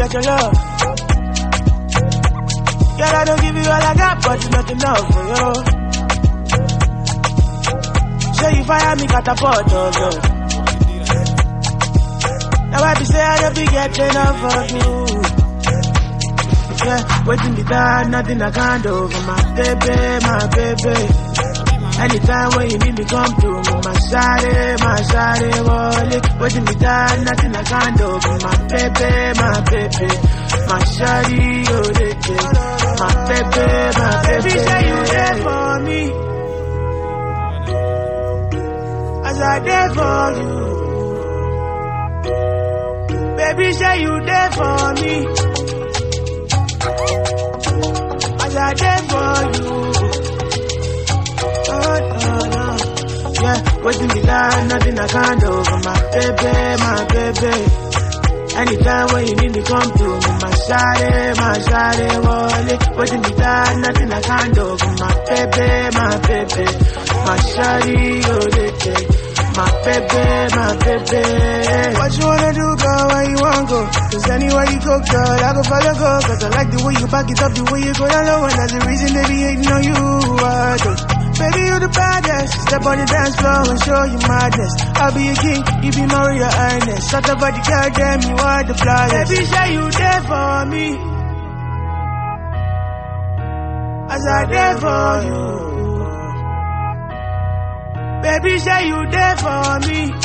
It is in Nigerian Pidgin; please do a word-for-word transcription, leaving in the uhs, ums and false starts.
get your love. Girl, I don't give you all I got, but it's not enough for you. Say you fire me, catapult, oh Lord. Now I be say I don't be getting enough of you. Yeah, waiting me down, nothing I can't do for my baby, my baby. Anytime when you need me, come through me, my shawty, my shawty, wallet. Waiting me down, nothing I can't do for my baby, my baby. My shawty, oh, they take. My baby, my baby. Say you there for me, as I there for you. Baby, say you there for me, as I there for you. Oh, no, no. Yeah, waiting me down, nothing I can't do for my baby, my baby. Anytime when you need me, come through me, my shawty, my shawty, wallet. Waiting me down, nothing I can't do for my baby, my baby. My shawty, oh, they take. My baby, my baby. What you wanna do, girl, where you wanna go? Cause anywhere you go, girl, I go follow, go. Cause I like the way you back it up, the way you go down low. And that's the reason they be hating on you, I do. Baby, you the baddest. Step on the dance floor and show you madness. I'll be a king, you be my real highness. Shut up, body, girl, damn, you are the flawless. Baby, say you there for me, as I there for you. Baby, say you there for me,